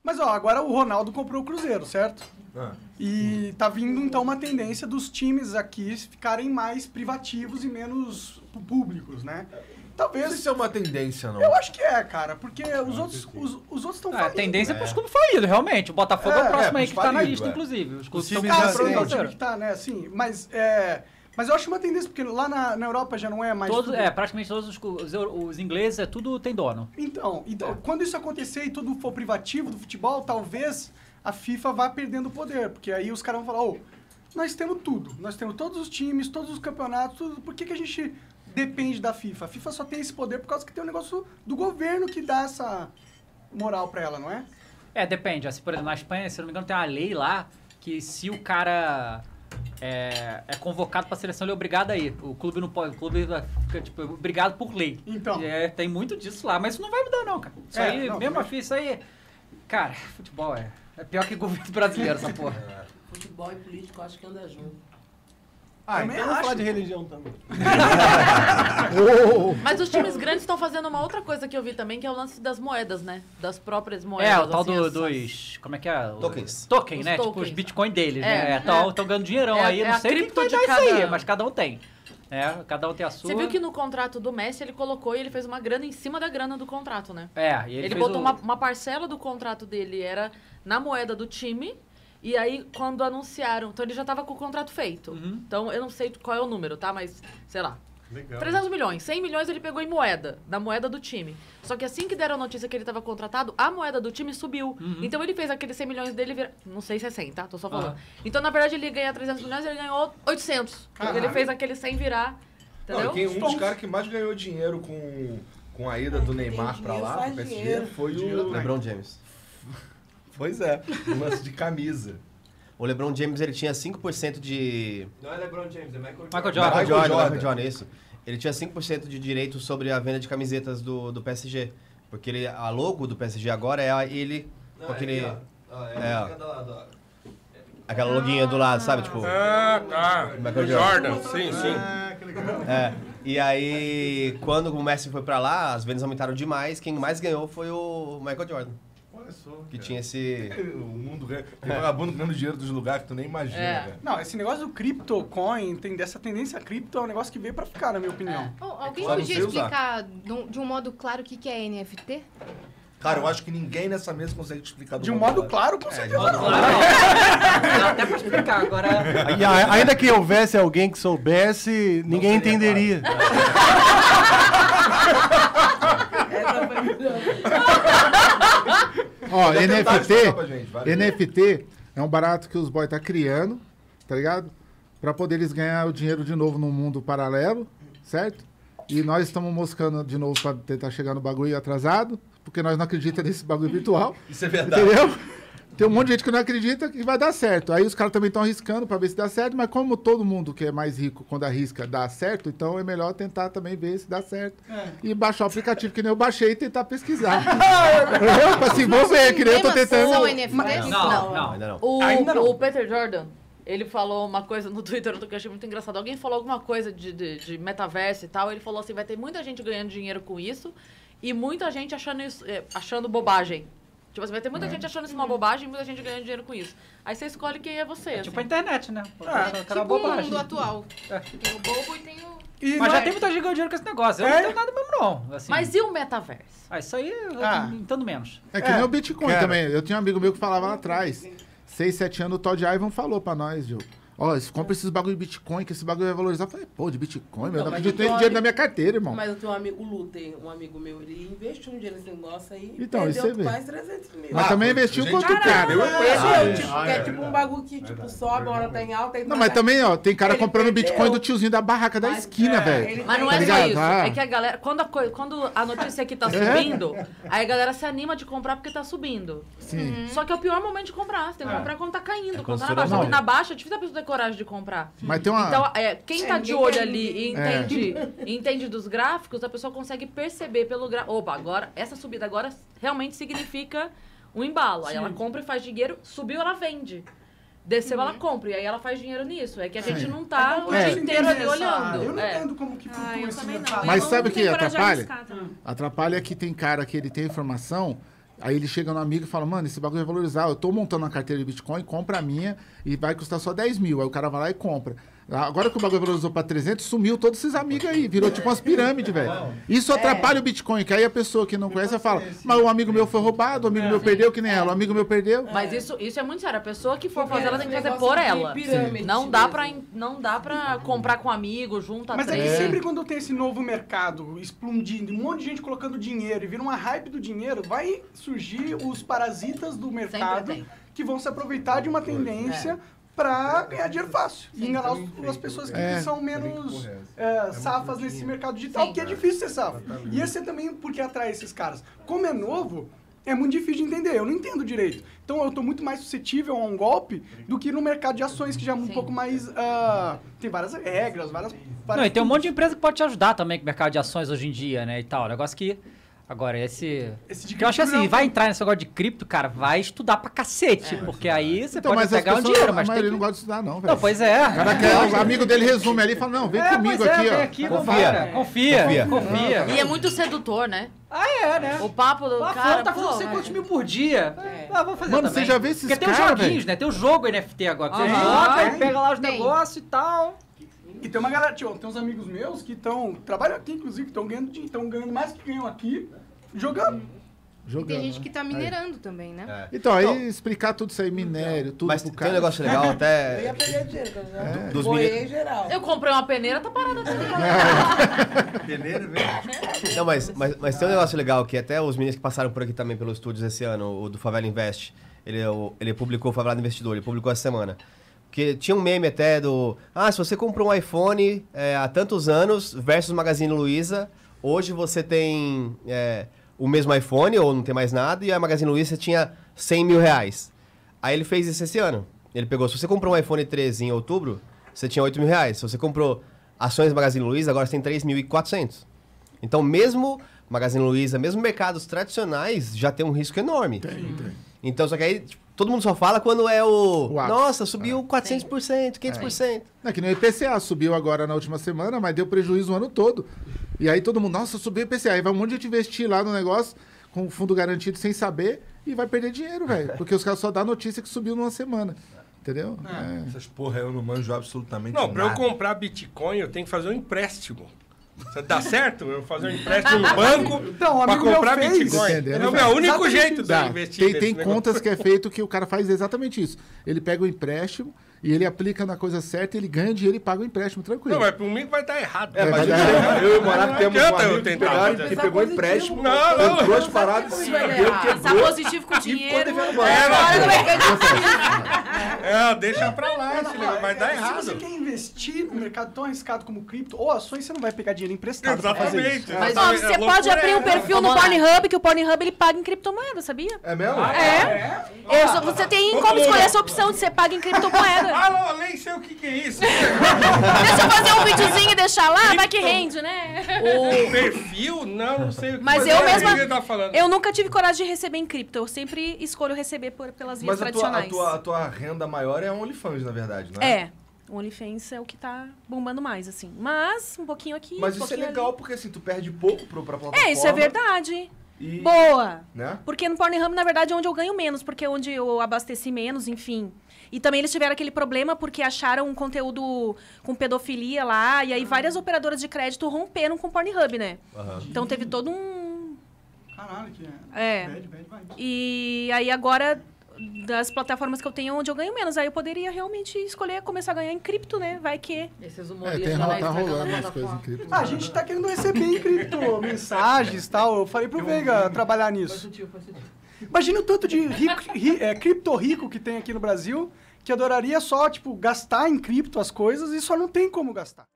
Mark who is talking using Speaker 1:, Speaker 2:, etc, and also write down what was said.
Speaker 1: Mas, ó, agora o Ronaldo comprou o Cruzeiro, certo? E tá vindo, então, uma tendência dos times aqui ficarem mais privativos e menos públicos, né? Talvez...
Speaker 2: Não sei se é uma tendência, não.
Speaker 1: Eu acho que é, cara, porque os outros estão falindo.
Speaker 3: A tendência é pros clubes falidos, realmente. O Botafogo é o próximo aí que tá na lista, inclusive. Os clubes estão
Speaker 1: o time que tá, né, assim, mas eu acho uma tendência, porque lá na Europa já não é mais...
Speaker 3: praticamente todos os ingleses, tudo tem dono.
Speaker 1: Então quando isso acontecer e tudo for privativo do futebol, talvez a FIFA vá perdendo o poder, porque aí os caras vão falar, nós temos tudo, nós temos todos os times, todos os campeonatos, tudo, por que a gente depende da FIFA? A FIFA só tem esse poder por causa que tem um negócio do governo que dá essa moral pra ela, não é?
Speaker 3: Depende. Assim, por exemplo, na Espanha, se eu não me engano, tem uma lei lá que se o cara... É convocado pra seleção, ele é obrigado a ir. O clube não pode, o clube fica, tipo, obrigado por lei.
Speaker 1: Então.
Speaker 3: Tem muito disso lá, mas isso não vai mudar não, cara. Isso aí, não, mesmo assim, isso aí... Cara, futebol é pior que governo brasileiro, essa porra.
Speaker 4: Futebol e político, acho que anda junto.
Speaker 5: Então vamos falar de religião também.
Speaker 6: Mas os times grandes estão fazendo uma outra coisa que eu vi também, que é o lance das moedas, né? Das próprias moedas.
Speaker 3: O tal dos... Como é que é?
Speaker 7: Tokens.
Speaker 3: Token, né? Tipo os bitcoins deles, né? Estão ganhando dinheirão aí. Não sei o que vai dar isso aí, mas cada um tem. Cada um tem a sua.
Speaker 6: Você viu que no contrato do Messi ele colocou e ele fez uma grana em cima da grana do contrato, né?
Speaker 3: E
Speaker 6: ele botou uma parcela do contrato dele, era na moeda do time. E aí, quando anunciaram... Então, ele já tava com o contrato feito. Então, eu não sei qual é o número, tá? Mas, sei lá.
Speaker 5: Legal.
Speaker 6: 300 milhões. 100 milhões ele pegou em moeda. Da moeda do time. Só que assim que deram a notícia que ele tava contratado, a moeda do time subiu. Então, ele fez aqueles 100 milhões dele... Não sei se é 100, tá? Tô só falando. Então, na verdade, ele ia ganhar 300 milhões, ele ganhou 800. Porque ele fez aquele 100 virar. Entendeu?
Speaker 2: Um dos caras que mais ganhou dinheiro com a ida do Neymar pra lá, pro PSG, foi o...
Speaker 7: LeBron James.
Speaker 2: Pois é, um lance de camisa.
Speaker 7: O LeBron James, ele tinha 5% de...
Speaker 8: Não é LeBron James, é Michael
Speaker 7: Jordan, isso. Ele tinha 5% de direito sobre a venda de camisetas do PSG. Porque a logo do PSG agora é ele...
Speaker 8: Não,
Speaker 7: com aquele...
Speaker 8: Aquela
Speaker 7: loguinha do lado, sabe? Tipo...
Speaker 2: Michael Jordan, sim.
Speaker 5: Que legal.
Speaker 7: E aí, quando o Messi foi pra lá, as vendas aumentaram demais. Quem mais ganhou foi o Michael Jordan.
Speaker 5: Olha só.
Speaker 7: Que tinha esse...
Speaker 2: O mundo tem vagabundo ganhando dinheiro dos lugares que tu nem imagina, cara.
Speaker 1: Não, esse negócio do CryptoCoin, dessa tendência cripto, é um negócio que veio pra ficar, na minha opinião.
Speaker 9: Alguém podia explicar de um modo claro o que é NFT?
Speaker 2: Cara, eu acho que ninguém nessa mesa consegue te explicar
Speaker 1: de um modo claro, com certeza.
Speaker 3: Até pra explicar, agora...
Speaker 5: Ainda que houvesse alguém que soubesse, ninguém entenderia. Ó, NFT é um barato que os boys tá criando, tá ligado? Pra poder eles ganhar o dinheiro de novo num mundo paralelo, certo? E nós estamos moscando de novo pra tentar chegar no bagulho atrasado, porque nós não acreditamos nesse bagulho virtual.
Speaker 2: Isso é verdade.
Speaker 5: Entendeu? Tem um monte de gente que não acredita que vai dar certo. Aí os caras também estão arriscando pra ver se dá certo, mas como todo mundo que é mais rico, quando arrisca, dá certo, então é melhor tentar também ver se dá certo. E baixar o aplicativo que nem eu baixei e tentar pesquisar. Pra se envolver, que nem eu tô tentando.
Speaker 9: São NFTs?
Speaker 7: Ainda não.
Speaker 6: Ainda não. O Peter Jordan, ele falou uma coisa no Twitter que eu achei muito engraçado. Alguém falou alguma coisa de metaverso e tal. Ele falou assim, vai ter muita gente ganhando dinheiro com isso e muita gente achando bobagem. Tipo, vai ter muita gente achando isso uma bobagem e muita gente ganhando dinheiro com isso. Aí você escolhe quem é você.
Speaker 3: Tipo a internet, né?
Speaker 9: Tipo o mundo atual. Tem o bobo e tem o...
Speaker 3: Mas já tem muita gente ganhando dinheiro com esse negócio. Eu não tenho nada mesmo, não. Assim.
Speaker 6: Mas e o metaverso?
Speaker 3: Isso aí eu entendo menos.
Speaker 5: É que nem o Bitcoin também. Eu tinha um amigo meu que falava lá atrás. 6, 7 anos, o Todd Ivan falou pra nós, viu? Ó, compra esses bagulho de Bitcoin, que esse bagulho vai valorizar. Eu falei, pô, de Bitcoin, meu, eu não acredito nem dinheiro na minha carteira, irmão.
Speaker 4: Mas eu tenho um amigo, o Luther, um amigo meu, ele investiu um dinheiro nesse negócio aí e
Speaker 5: então,
Speaker 4: perdeu
Speaker 5: vê.
Speaker 4: quase 300 mil.
Speaker 5: Mas também investiu com outro cara.
Speaker 4: É tipo um bagulho que tipo, sobe, uma hora tá em alta.
Speaker 5: Não, mas também, ó, tem cara comprando Bitcoin do tiozinho da barraca da esquina, velho.
Speaker 6: Mas não é só isso. É que a galera, quando a notícia aqui tá subindo, aí a galera se anima de comprar porque tá subindo.
Speaker 5: Sim.
Speaker 6: Só que é o pior momento de comprar. Você tem que comprar quando tá caindo, quando tá na baixa. Porque na baixa é difícil a pessoa ter coragem de comprar.
Speaker 5: Mas tem uma...
Speaker 6: Então, quem tá de olho ali e entende dos gráficos, a pessoa consegue perceber pelo gráfico. Opa, agora, essa subida agora realmente significa um embalo. Aí ela compra e faz dinheiro, subiu, ela vende. Desceu, ela compra. E aí ela faz dinheiro nisso. É que a gente não tá o dia inteiro ali olhando.
Speaker 1: Eu não entendo como que flutua esse mercado.
Speaker 5: Mas sabe o que atrapalha? Atrapalha que tem cara que ele tem informação... Aí ele chega no amigo e fala, mano, esse bagulho vai valorizar. Eu tô montando uma carteira de Bitcoin, compra a minha e vai custar só 10 mil. Aí o cara vai lá e compra. Agora que o bagulho valorizou pra 300, sumiu todos esses amigos aí. Virou tipo umas pirâmides, velho. Isso atrapalha o Bitcoin, que aí a pessoa que não conhece fala, mas o amigo meu foi roubado, o amigo meu perdeu, que nem ela. O amigo meu perdeu.
Speaker 6: Mas isso é muito sério. A pessoa que for fazer, ela tem que fazer por ela. Não dá pra comprar com um amigo, junta
Speaker 1: Mas
Speaker 6: três.
Speaker 1: é que sempre quando tem esse novo mercado explodindo, um monte de gente colocando dinheiro e vira uma hype do dinheiro, vai surgir os parasitas do mercado que vão se aproveitar de uma tendência para ganhar dinheiro fácil e enganar as pessoas que são menos safas nesse mercado digital, que é difícil ser safa. E esse é também porque atrai esses caras. Como é novo, é muito difícil de entender, eu não entendo direito. Então eu estou muito mais suscetível a um golpe do que no mercado de ações, que já é um pouco mais... tem várias regras, várias...
Speaker 3: Não, e tem um monte de empresa que pode te ajudar também com o mercado de ações hoje em dia, né, e tal. O negócio que... Agora, esse de que eu acho que assim, vai entrar nesse negócio de cripto, cara, vai estudar pra cacete, porque aí você pode pegar um dinheiro, mas
Speaker 5: ele não gosta de estudar, não, velho.
Speaker 3: Não, pois é.
Speaker 5: O cara quer, o amigo dele resume ali e fala, não, vem comigo aqui, ó.
Speaker 3: Aqui, confia.
Speaker 6: E é muito sedutor, né?
Speaker 3: Né?
Speaker 6: O papo do cara,
Speaker 3: tá fazendo 50 mil por dia. Vamos fazer
Speaker 5: Mano,
Speaker 3: também.
Speaker 5: você já vê esses
Speaker 3: porque
Speaker 5: caras,
Speaker 3: tem os joguinhos, né? Tem o jogo NFT agora, que você joga, aí pega lá os negócios e tal.
Speaker 1: E tem uma galera, tem uns amigos meus que trabalham aqui, inclusive, que estão ganhando mais que ganham aqui, jogando.
Speaker 9: E tem gente que tá minerando também, né?
Speaker 5: Então, aí explicar tudo isso aí, minério, tudo
Speaker 7: mas
Speaker 5: pro
Speaker 7: tem
Speaker 5: cara.
Speaker 7: um negócio legal até...
Speaker 10: Eu ia perder dinheiro,
Speaker 7: dos
Speaker 10: em geral.
Speaker 6: Eu comprei uma peneira, tá parada.
Speaker 2: Peneira mesmo.
Speaker 7: Não, mas tem um negócio legal, que até os meninos que passaram por aqui também pelos estúdios esse ano, o do Favela Invest, ele publicou o Favela Investidor, ele publicou essa semana. Porque tinha um meme até do... se você comprou um iPhone há tantos anos versus Magazine Luiza, hoje você tem o mesmo iPhone ou não tem mais nada, e a Magazine Luiza tinha 100 mil reais. Aí ele fez isso esse ano. Ele pegou, se você comprou um iPhone 13 em outubro, você tinha 8 mil reais. Se você comprou ações Magazine Luiza, agora você tem 3.400. Então, mesmo Magazine Luiza, mesmo mercados tradicionais, já tem um risco enorme. Tem. Então, só que aí... Todo mundo só fala quando é nossa, subiu 400%, 500%.
Speaker 5: É que nem o IPCA, subiu agora na última semana, mas deu prejuízo o ano todo. E aí todo mundo, nossa, subiu o IPCA. Aí vai um monte de gente investir lá no negócio, com fundo garantido, sem saber, e vai perder dinheiro, velho. Porque os caras só dão notícia que subiu numa semana. Entendeu?
Speaker 2: Essas porra eu não manjo absolutamente nada.
Speaker 11: Não, pra eu comprar Bitcoin, eu tenho que fazer um empréstimo. Dá certo? Eu fazer um empréstimo no banco pra comprar Bitcoin. É o único jeito de investir.
Speaker 5: Tem contas que é feito que o cara faz exatamente isso. Ele pega o empréstimo e ele aplica na coisa certa, ele ganha dinheiro e paga o empréstimo tranquilo.
Speaker 11: Não, mas por mim vai dar errado.
Speaker 2: Mas eu e o Morato temos um amigo que pegou empréstimo, entrou as paradas, se perdeu,
Speaker 6: Tá positivo com dinheiro.
Speaker 11: Deixa pra lá, vai dar errado.
Speaker 1: Se você quer investir no mercado tão arriscado como cripto ou ações, você não vai pegar dinheiro emprestado pra fazer isso.
Speaker 9: Mas você pode abrir um perfil no Pornhub, que o Pornhub ele paga em criptomoeda, sabia?
Speaker 2: É mesmo?
Speaker 9: Você tem como escolher essa opção de você paga em criptomoeda.
Speaker 11: Eu nem sei o que é isso.
Speaker 9: Deixa eu fazer um videozinho e deixar lá, vai que rende, né?
Speaker 11: O perfil? Não sei o que
Speaker 9: Mas eu mesma,
Speaker 11: falando.
Speaker 9: eu nunca tive coragem de receber em cripto. Eu sempre escolho receber pelas vias tradicionais.
Speaker 2: Mas a tua renda maior é a OnlyFans, na verdade, não é?
Speaker 9: O OnlyFans é o que tá bombando mais, assim. Mas, um pouquinho aqui,
Speaker 2: Mas isso é legal,
Speaker 9: ali.
Speaker 2: porque assim, tu perde pouco pra plataforma.
Speaker 9: Isso é verdade. Boa!
Speaker 2: Né?
Speaker 9: Porque no Pornhub, na verdade, é onde eu ganho menos, porque é onde eu abasteci menos, enfim. E também eles tiveram aquele problema porque acharam um conteúdo com pedofilia lá, e aí várias operadoras de crédito romperam com o Pornhub, né? Então teve todo um...
Speaker 1: Caralho, que
Speaker 9: bad. E aí agora, das plataformas que eu tenho, onde eu ganho menos, aí eu poderia realmente escolher começar a ganhar em cripto, né? Vai que...
Speaker 6: Esses humoristas
Speaker 5: tá rolando as coisas em cripto.
Speaker 1: A gente tá querendo receber em cripto mensagens e tal. Eu falei pro Veiga trabalhar nisso. Imagina o tanto de cripto rico que tem aqui no Brasil, que adoraria só, gastar em cripto as coisas e só não tem como gastar.